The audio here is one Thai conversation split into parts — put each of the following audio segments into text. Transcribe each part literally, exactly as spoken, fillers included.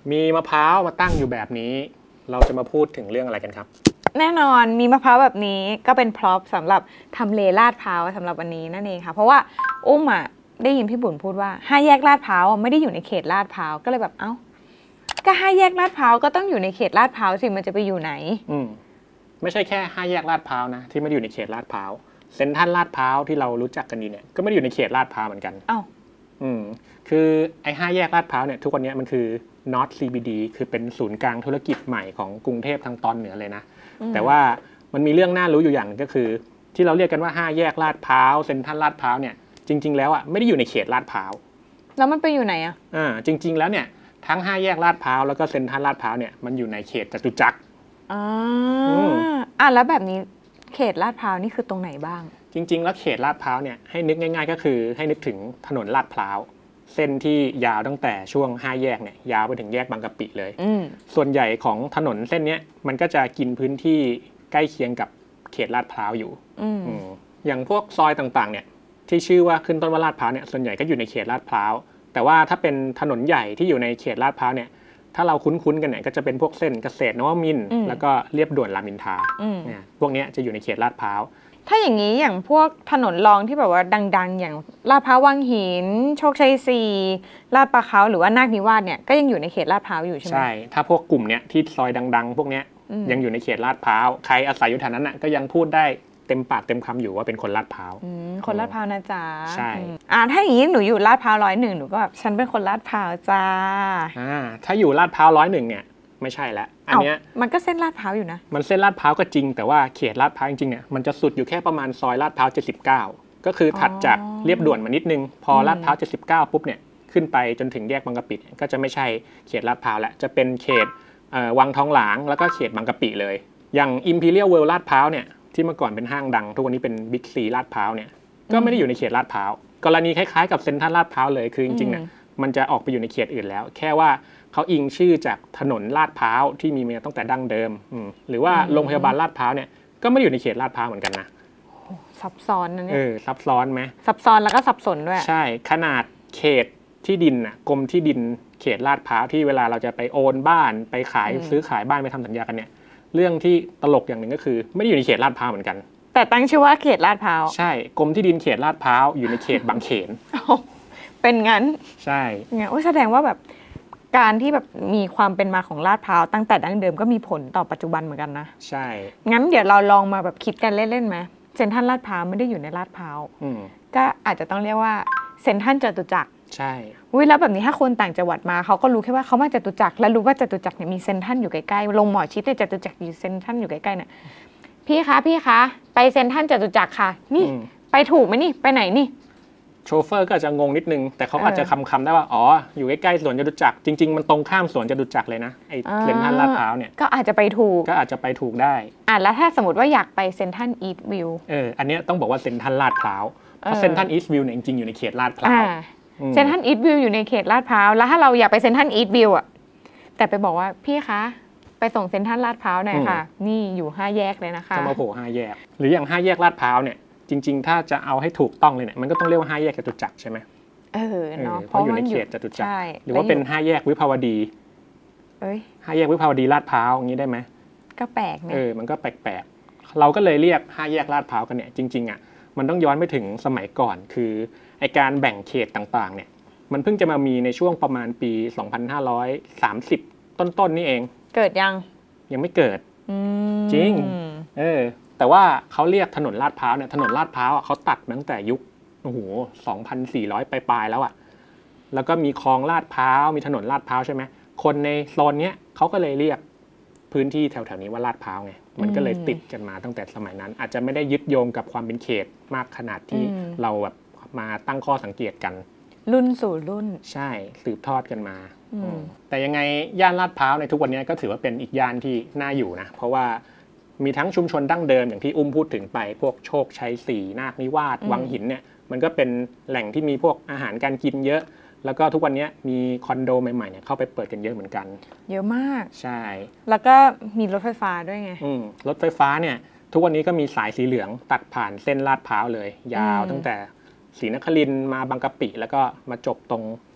มีมะพร้าวมาตั้งอยู่แบบนี้เราจะมาพูดถึงเรื่องอะไรกันครับแน่นอนมีมะพร้าวแบบนี้ก็เป็นพร็อพสำหรับทำเลลาดพร้าวสำหรับวันนี้นั่นเองค่ะเพราะว่าอุ้มอ่ะได้ยินพี่บุญพูดว่าห้าแยกลาดพร้าวไม่ได้อยู่ในเขตลาดพร้าวก็เลยแบบเอ้าก็ห้าแยกลาดพร้าวก็ต้องอยู่ในเขตลาดพร้าวสิมันจะไปอยู่ไหนอืมไม่ใช่แค่ห้าแยกลาดพร้าวนะที่ไม่ได้อยู่ในเขตลาดพร้าวเซ็นทรัลลาดพร้าวที่เรารู้จักกันดีเนี่ยก็ไม่ได้อยู่ในเขตลาดพร้าวเหมือนกันอ้าวอืมคือไอ้ห้าแยกลาดพร้าวเนี่ยทุกวันนี้มันคือ North ซี บี ดี คือเป็นศูนย์กลางธุรกิจใหม่ของกรุงเทพทางตอนเหนือเลยนะแต่ว่ามันมีเรื่องน่ารู้อยู่อย่างนึงก็คือที่เราเรียกกันว่าห้าแยกลาดพร้าวเซ็นทรัลลาดพร้าวเนี่ยจริงๆแล้วอ่ะไม่ได้อยู่ในเขตลาดพร้าวแล้วมันไปอยู่ไหนอ่ะอ่าจริงๆแล้วเนี่ยทั้งห้าแยกลาดพร้าวแล้วก็เซ็นทรัลลาดพร้าวเนี่ยมันอยู่ในเขตจตุจักรอ่าอ่ะแล้วแบบนี้เขตลาดพร้าวนี่คือตรงไหนบ้างจริงๆแล้วเขตลาดพร้าวเนี่ยให้นึกง่ายๆก็คือให้นึกถึงถนนลาดพร้าวเส้นที่ยาวตั้งแต่ช่วงห้าแยกเนี่ยยาวไปถึงแยกบางกะปิเลยส่วนใหญ่ของถนนเส้นนี้มันก็จะกินพื้นที่ใกล้เคียงกับเขตลาดพร้าวอยู่อย่างพวกซอยต่างๆเนี่ยที่ชื่อว่าขึ้นต้นว่าลาดพร้าวเนี่ยส่วนใหญ่ก็อยู่ในเขตลาดพร้าวแต่ว่าถ้าเป็นถนนใหญ่ที่อยู่ในเขตลาดพร้าวเนี่ยถ้าเราคุ้นๆกันเนี่ยก็จะเป็นพวกเส้นเกษตรนวมินทร์แล้วก็เรียบด่วนรามอินทราเนี่ยพวกนี้จะอยู่ในเขตลาดพร้าวถ้าอย่างนี้อย่างพวกถนนรองที่แบบว่าดังๆอย่างลาดพร้าววังหินโชคชัยสี่ลาดปลาเขาหรือว่านาคนิวาสเนี่ยก็ยังอยู่ในเขตลาดพร้าวอยู่ใช่ไหมใช่ถ้าพวกกลุ่มเนี้ยที่ซอยดังๆพวกเนี้ยยังอยู่ในเขตลาดพร้าวใครอาศัยอยู่แถวนั้นน่ะก็ยังพูดได้เต็มปากเต็มคำอยู่ว่าเป็นคนลาดพร้าวคนลาดพร้าวนะจ๊ะใช่อ่าถ้าอย่างนี้หนูอยู่ลาดพร้าวร้อยหนึ่งหนูก็แบบฉันเป็นคนลาดพร้าวจ้าอ่าถ้าอยู่ลาดพร้าวร้อยหนึ่งเนี่ยไม่ใช่แล้วอันเนี้ยมันก็เส้นลาดพร้าวอยู่นะมันเส้นลาดพร้าวก็จริงแต่ว่าเขตลาดพร้าวจริงๆเนี่ยมันจะสุดอยู่แค่ประมาณซอยลาดพร้าวเจ็ดสิบเก้าก็คือถัดจากเรียบด่วนมานิดนึงพอลาดพร้าวเจ็ดสิบเก้าปุ๊บเนี่ยขึ้นไปจนถึงแยกบางกะปิก็จะไม่ใช่เขตลาดพร้าวแล้วจะเป็นเขตวังทองหลางแล้วก็เขตบางกะปิเลยอย่าง Imperial World ลาดพร้าวเนี่ยที่เมื่อก่อนเป็นห้างดังทุกวันนี้เป็นบิ๊กซีลาดพร้าวเนี่ยก็ไม่ได้อยู่ในเขตลาดพร้าวกรณีคล้ายๆกับเซ็นทรัลลาดพร้าวเลยคือจริงๆเนี่ยมันจะออกไปอยู่ในเขตอื่นแล้วแค่ว่าเขาอิงชื่อจากถนนลาดพร้าวที่มีมาตั้งแต่ดั้งเดิมหรือว่าโรงพยาบาลลาดพร้าวเนี่ยก็ไม่ได้อยู่ในเขตลาดพร้าวเหมือนกันนะซับซ้อนนะเนี่ยเออซับซ้อนไหมซับซ้อนแล้วก็สับสนด้วยใช่ขนาดเขตที่ดินน่ะกรมที่ดินเขตลาดพร้าวที่เวลาเราจะไปโอนบ้านไปขายซื้อขายบ้านไปทำสัญญากันเนี่ยเรื่องที่ตลกอย่างหนึ่งก็คือไม่ได้อยู่ในเขตลาดพร้าวเหมือนกันแต่ตั้งชื่อว่าเขตลาดพร้าวใช่กรมที่ดินเขตลาดพร้าวอยู่ในเขตบางเขนเป็นงั้นใช่งั้นโอ้แสดงว่าแบบการที่แบบมีความเป็นมาของลาดพร้าวตั้งแต่ดั้งเดิมก็มีผลต่อปัจจุบันเหมือนกันนะใช่งั้นเดี๋ยวเราลองมาแบบคิดกันเล่นๆไหมเซ็นทรัลลาดพร้าวไม่ได้อยู่ในลาดพร้าวก็อาจจะต้องเรียกว่าเซ็นทรัลจตุจักรใช่อุ้ยแล้วแบบนี้ถ้าคนต่างจังหวัดมาเขาก็รู้แค่ว่าเขามาจตุจักรแล้วรู้ว่าจตุจักรเนี่ยมีเซ็นทรัลอยู่ใกล้ๆลงหมอชิดในจตุจักรอยู่เซ็นทรัลอยู่ใกล้ๆเนี่ยพี่คะพี่คะไปเซ็นทรัลจตุจักรค่ะนี่ไปถูกไหมนี่ไปไหนนี่โชเฟอร์ก็อาจจะงงนิดนึงแต่เขาอาจจะคำคำได้ว่าอ๋ออยู่ใกล้ๆสวนจตุจักรจริงๆมันตรงข้ามสวนจตุจักรเลยนะไอ้เซ็นทรัลลาดพร้าวเนี่ยก็อาจจะไปถูกก็อาจจะไปถูกได้อ่ะแล้วถ้าสมมติว่าอยากไปเซ็นทรัลอีสต์วิวเอออันนี้ต้องบอกว่าเซ็นทรัลลาดพร้าวเพราะเซ็นทรัลอีสต์วิวเนี่ยจริงๆอยู่ในเขตลาดพร้าวเซ็นทรัลอีสต์วิวอยู่ในเขตลาดพร้าวแล้วถ้าเราอยากไปเซ็นทรัลอีสต์วิวอ่ะแต่ไปบอกว่าพี่คะไปส่งเซ็นทรัลลาดพร้าวหน่อยค่ะนี่อยู่ห้าแยกเลยนะคะจะมาโผล่ห้าแยกหรืออย่างห้าแยกลาดพร้าวเนี่ยจริงๆถ้าจะเอาให้ถูกต้องเลยเนี่ยมันก็ต้องเรียกว่าห้าแยกจตุจักรใช่ไหมเออเนาะเพราะอยู่ในเขตจตุจักรหรือว่าเป็นห้าแยกวิภาวดีเอ้ยห้าแยกวิภาวดีลาดพร้าวอย่างนี้ได้ไหมก็แปลกนะเออมันก็แปลกๆเราก็เลยเรียกห้าแยกลาดพร้าวกันเนี่ยจริงๆอ่ะมันต้องย้อนไปถึงสมัยก่อนคือไอการแบ่งเขตต่างๆเนี่ยมันเพิ่งจะมามีในช่วงประมาณปีสองพันห้าร้อยสามสิบต้นๆนี่เองเกิดยังยังไม่เกิดจริงเออแต่ว่าเขาเรียกถนนลาดพร้าวเนี่ยถนนลาดพร้าวอ่ะเขาตัดมาตั้งแต่ยุคโอ้โหสองพันสี่ร้อยปลายๆแล้วอ่ะแล้วก็มีคลองลาดพร้าวมีถนนลาดพร้าวใช่ไหมคนในโซนเนี้ยเขาก็เลยเรียกพื้นที่แถวๆนี้ว่าลาดพร้าวไงมันก็เลยติดกันมาตั้งแต่สมัยนั้นอาจจะไม่ได้ยึดโยงกับความเป็นเขตมากขนาดที่เราแบบมาตั้งข้อสังเกตกันรุ่นสู่รุ่นใช่สืบทอดกันมาแต่ยังไงย่านลาดพร้าวในทุกวันนี้ก็ถือว่าเป็นอีกย่านที่น่าอยู่นะเพราะว่ามีทั้งชุมชนดั้งเดิมอย่างที่อุ้มพูดถึงไปพวกโชคชัยสี่นาคนิวาสวังหินเนี่ยมันก็เป็นแหล่งที่มีพวกอาหารการกินเยอะแล้วก็ทุกวันนี้มีคอนโดใหม่ๆเนี่ยเข้าไปเปิดกันเยอะเหมือนกันเยอะมากใช่แล้วก็มีรถไฟฟ้าด้วยไงรถไฟฟ้าเนี่ยทุกวันนี้ก็มีสายสีเหลืองตัดผ่านเส้นลาดพร้าวเลยยาวตั้งแต่ศรีนครินทร์มาบางกะปิแล้วก็มาจบตรง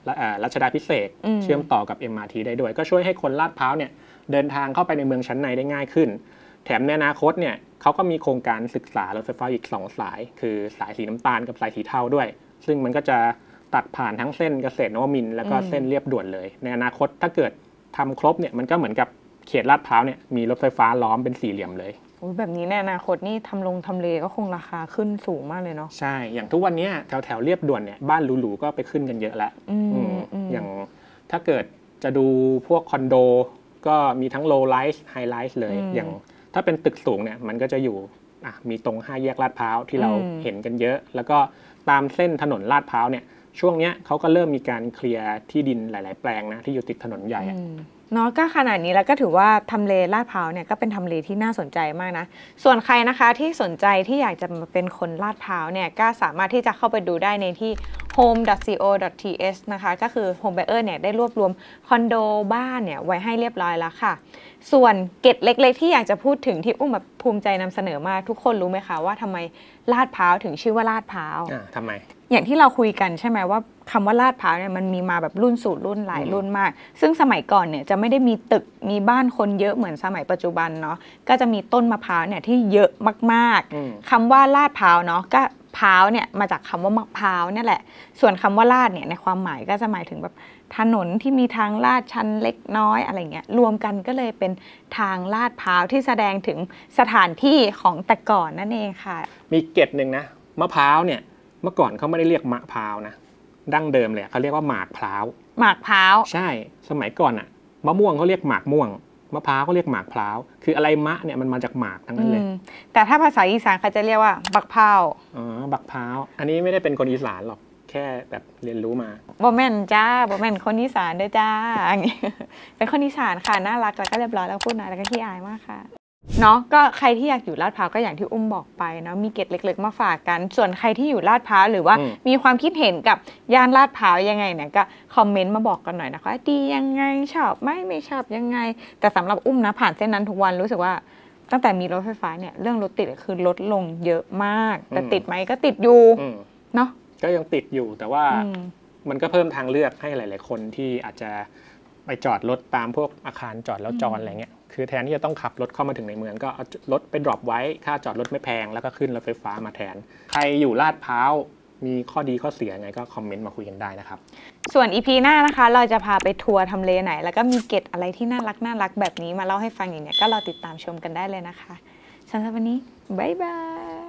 รัชดาภิเษกเชื่อมต่อกับ เอ็ม อาร์ ที ได้ด้วยก็ช่วยให้คนลาดพร้าวเนี่ยเดินทางเข้าไปในเมืองชั้นในได้ง่ายขึ้นแถมในอนาคตเนี่ยเขาก็มีโครงการศึกษารถไฟฟ้าอีกสองสายคือสายสีน้ำตาลกับสายสีเทาด้วยซึ่งมันก็จะตัดผ่านทั้งเส้นเกษตรนวมินทร์แล้วก็เส้นเรียบด่วนเลยในอนาคตถ้าเกิดทำครบเนี่ยมันก็เหมือนกับเขตลาดพร้าวเนี่ยมีรถไฟฟ้าล้อมเป็นสี่เหลี่ยมเลยแบบนี้ในอนาคตนี่ทำลงทำเลก็คงราคาขึ้นสูงมากเลยเนาะใช่อย่างทุกวันนี้แถวแถวเรียบด่วนเนี่ยบ้านหรูๆก็ไปขึ้นกันเยอะแล้วอย่างถ้าเกิดจะดูพวกคอนโดก็มีทั้ง low rise high rise เลยอย่างถ้าเป็นตึกสูงเนี่ยมันก็จะอยู่มีตรงห้าแยกลาดพร้าวที่เราเห็นกันเยอะแล้วก็ตามเส้นถนนลาดพร้าวเนี่ยช่วงนี้เขาก็เริ่มมีการเคลียร์ที่ดินหลายๆแปลงนะที่อยู่ติดถนนใหญ่เนาะก็ขนาดนี้แล้วก็ถือว่าทำเลลาดพร้าวเนี่ยก็เป็นทำเลที่น่าสนใจมากนะส่วนใครนะคะที่สนใจที่อยากจะมาเป็นคนลาดพร้าวเนี่ยก็สามารถที่จะเข้าไปดูได้ในที่ โฮม ดอท ซี โอ ดอท ที เอช นะคะก็คือ Home Buyer เนี่ยได้รวบรวมคอนโดบ้านเนี่ยไว้ให้เรียบร้อยแล้วค่ะส่วนเกร็ดเล็กๆที่อยากจะพูดถึงที่อุ้มแบบภูมิใจนำเสนอมากทุกคนรู้ไหมคะว่าทำไมลาดพร้าวถึงชื่อว่าลาดพร้าวอ่าทำไมอย่างที่เราคุยกันใช่ไหมว่าคำว่าลาดพร้าวเนี่ยมันมีมาแบบรุ่นสู่รุ่นหลายรุ่นมากซึ่งสมัยก่อนเนี่ยจะไม่ได้มีตึกมีบ้านคนเยอะเหมือนสมัยปัจจุบันเนาะก็จะมีต้นมะพร้าวเนี่ยที่เยอะมากๆคำว่าลาดพร้าวเนาะก็พร้าวเนี่ยมาจากคำว่ามะพร้าวเนี่ยแหละส่วนคำว่าลาดเนี่ยในความหมายก็จะหมายถึงแบบถนนที่มีทางลาดชันเล็กน้อยอะไรเงี้ยรวมกันก็เลยเป็นทางลาดพร้าวที่แสดงถึงสถานที่ของแต่ก่อนนั่นเองค่ะมีเกร็ดหนึ่งนะมะพร้าวเนี่ยเมื่อก่อนเขาไม่ได้เรียกมะพร้าวนะดั้งเดิมเลยเขาเรียกว่าหมากพร้าวหมากพร้าวใช่สมัยก่อนอะมะม่วงเขาเรียกหมากม่วงมะพร้าวเขาเรียกหมากพร้าวคืออะไรมะเนี่ยมันมาจากหมากทั้งนั้นเลยแต่ถ้าภาษาอีสานเขาจะเรียกว่าบักพร้าวอ๋อบักพร้าวอันนี้ไม่ได้เป็นคนอีสานหรอกแค่แบบเรียนรู้มาบ่แม่นจ้าบ่แม่นคนอีสานเด้อจ้าเป็นคนอีสานค่ะน่ารักแล้วก็เรียบร้อยแล้วพูดนะแล้วก็ขี้อายมากค่ะเนาะก็ใครที่อยากอยู่ลาดพร้าวก็อย่างที่อุ้มบอกไปเนาะมีเกร็ดเล็กๆมาฝากกันส่วนใครที่อยู่ลาดพร้าวหรือว่ามีความคิดเห็นกับย่านลาดพร้าวยังไงเนี่ยก็คอมเมนต์มาบอกกันหน่อยนะคะดียังไงชอบไม่ไม่ชอบยังไงแต่สำหรับอุ้มนะผ่านเส้นนั้นทุกวันรู้สึกว่าตั้งแต่มีรถไฟฟ้าเนี่ยเรื่องรถติดคือลดลงเยอะมากแต่ติดไหมก็ติดอยู่เนาะก็ยังติดอยู่แต่ว่ามันก็เพิ่มทางเลือกให้หลายๆคนที่อาจจะไปจอดรถตามพวกอาคารจอดแล้วจอดอะไรเงี้ยคือแทนที่จะต้องขับรถเข้ามาถึงในเมืองก็เอารถไปดรอปไว้ค่าจอดรถไม่แพงแล้วก็ขึ้นรถไฟฟ้ามาแทนใครอยู่ลาดพร้าวมีข้อดีข้อเสียไงก็คอมเมนต์มาคุยกันได้นะครับส่วน อี พี หน้านะคะเราจะพาไปทัวร์ทำเลไหนแล้วก็มีเกร็ดอะไรที่น่ารักน่ารักแบบนี้มาเล่าให้ฟังอย่างเนี้ยก็รอติดตามชมกันได้เลยนะคะสำหรับวันนี้บ๊ายบาย